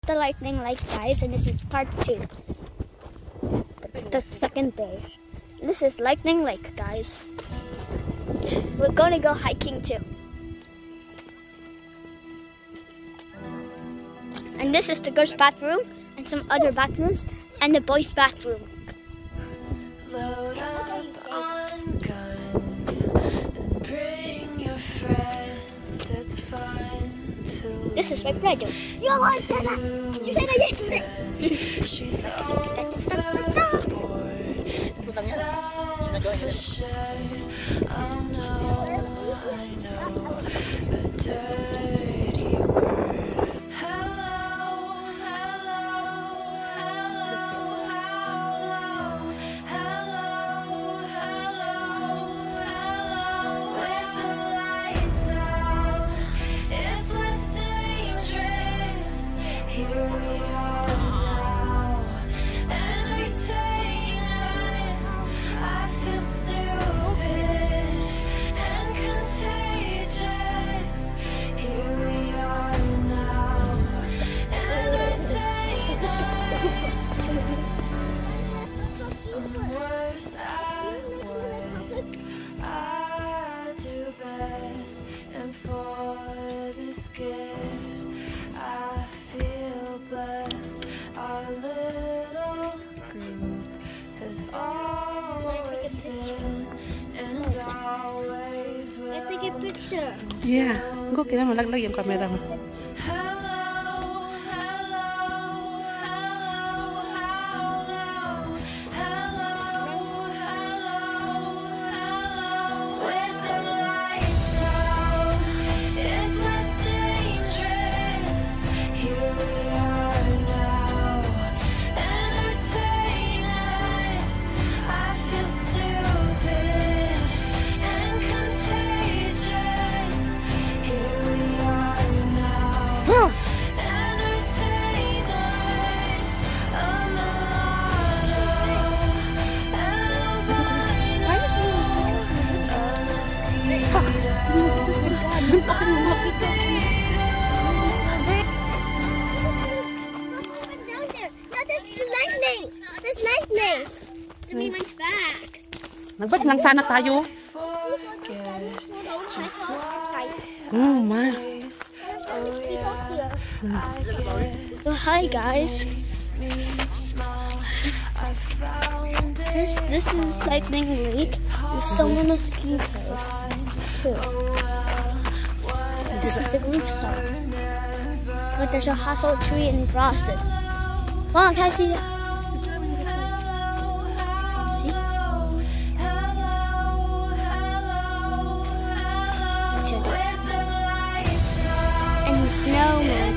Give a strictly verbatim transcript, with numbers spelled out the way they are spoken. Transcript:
the lightning lake, guys, and this is part two. The second day. This is lightning lake, guys. We're gonna go hiking too. And this is the girls' bathroom and some other bathrooms and the boys' bathroom. Load up on guns and bring your friends. It's fun to This is my brother. You like that? You said I didn't. She's overboard and self-assured. Oh no, I know a dirty word. Hello, hello, hello, hello, hello, hello, hello. With the lights out, it's less dangerous. Here we are now, entertain us. I feel stupid and contagious. Here we are now, entertain us. I'm worse at what I do best, and for this gift I feel blessed. Our little group has always been and always will. Let's take a picture. Yeah, go kira malag-lag yung camera mo. Hello, hello, hello, hello, hello, hello, hello. With the lights out, it's less dangerous. Here we are now, entertain us. I feel stupid and contagious. Here we are now, entertain us. A mulatto, albino, a Down there. No, there's the lightning. There's lightning. The me went back. Nagbalik lang sana tayo. forget just what Oh man. taste. Oh yeah, I guess So hi guys. makes me smile. I found This it this is lightning lake. There's someone on ski place too. This is the group site. But there's a hassle tree in process. Wow, can I see that? See? And the snowman.